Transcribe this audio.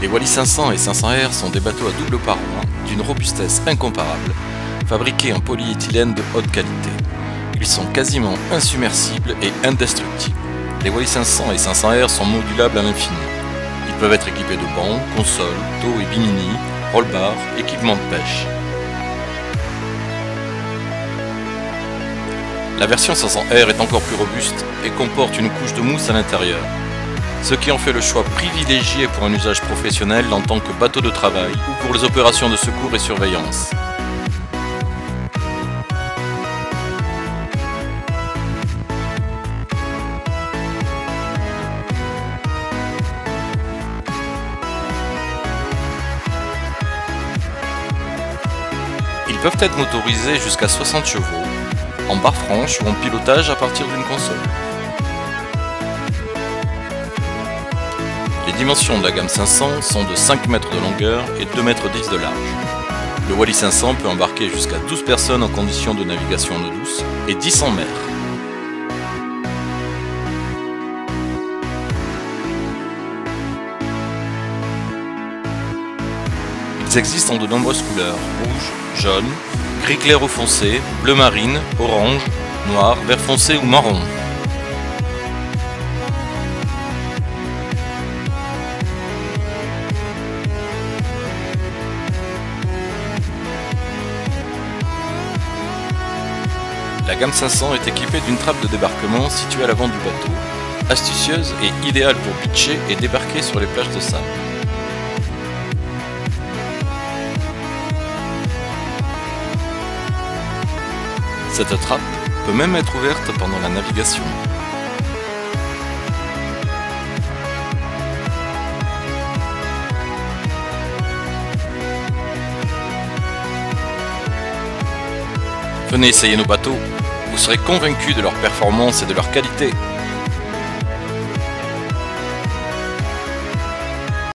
Les Wally 500 et 500R sont des bateaux à double paroi, d'une robustesse incomparable, fabriqués en polyéthylène de haute qualité. Ils sont quasiment insubmersibles et indestructibles. Les Wally 500 et 500R sont modulables à l'infini. Ils peuvent être équipés de bancs, consoles, dos et bimini, roll-bar, équipement de pêche. La version 500R est encore plus robuste et comporte une couche de mousse à l'intérieur, ce qui en fait le choix privilégié pour un usage professionnel en tant que bateau de travail ou pour les opérations de secours et surveillance. Ils peuvent être motorisés jusqu'à 60 chevaux, en barre franche ou en pilotage à partir d'une console. Les dimensions de la gamme 500 sont de 5 mètres de longueur et 2 mètres 10 de large. Le Wally 500 peut embarquer jusqu'à 12 personnes en conditions de navigation en eau douce et 10 en mer. Ils existent en de nombreuses couleurs, rouge, jaune, gris clair ou foncé, bleu marine, orange, noir, vert foncé ou marron. La gamme 500 est équipée d'une trappe de débarquement située à l'avant du bateau, astucieuse et idéale pour pitcher et débarquer sur les plages de sable. Cette trappe peut même être ouverte pendant la navigation. Venez essayer nos bateaux, vous serez convaincus de leur performance et de leur qualité.